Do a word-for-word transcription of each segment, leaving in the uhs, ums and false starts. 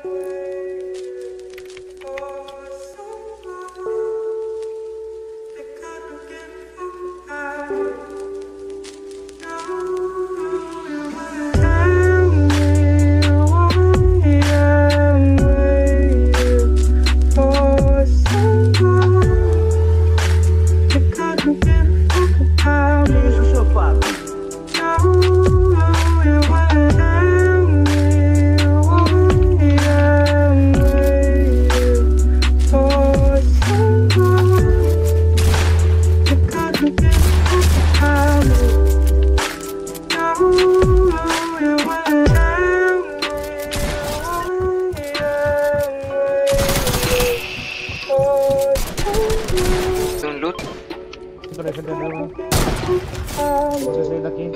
Un loot. Por ahí frente a nuevo. No sé si es de aquí.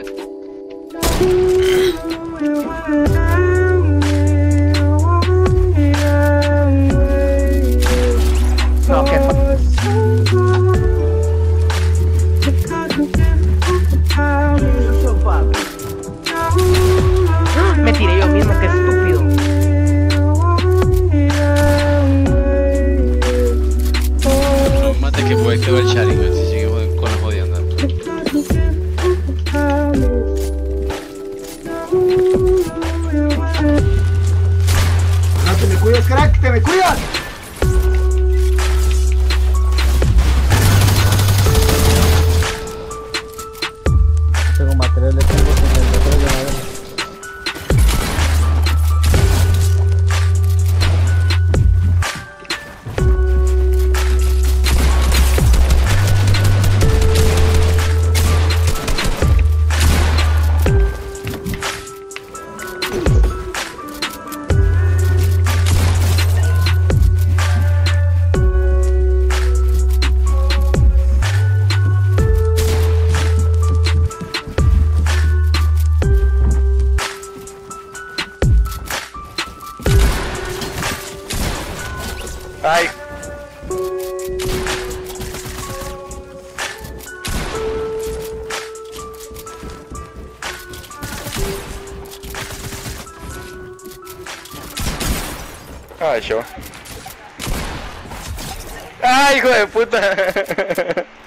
No, qué fa... Me tiré yo mismo, qué estúpido. No, mate que puede quedar el Sharingan si sigue con la jodienda. No, te me cuidas, crack, te me cuidas. Tengo material de tiempo setenta y tres de madera. Ay. Ay, yo. Ay, hijo de puta.